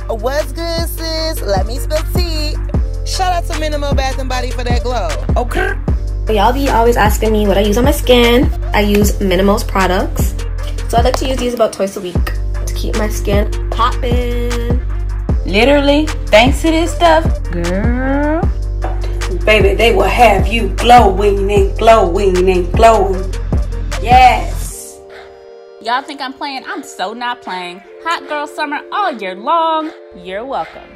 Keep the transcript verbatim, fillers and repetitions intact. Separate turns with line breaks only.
What's good, sis? Let me spill tea. Shout out to Minimo Bath and Body for that glow. Okay.
Y'all be always asking me what I use on my skin. I use Minimo's products. So I like to use these about twice a week to keep my skin popping.
Literally, thanks to this stuff, girl.
Baby, they will have you glowing and glowing and glowing. Yes.
Y'all think I'm playing? I'm so not playing. Hot girl summer all year long. You're welcome.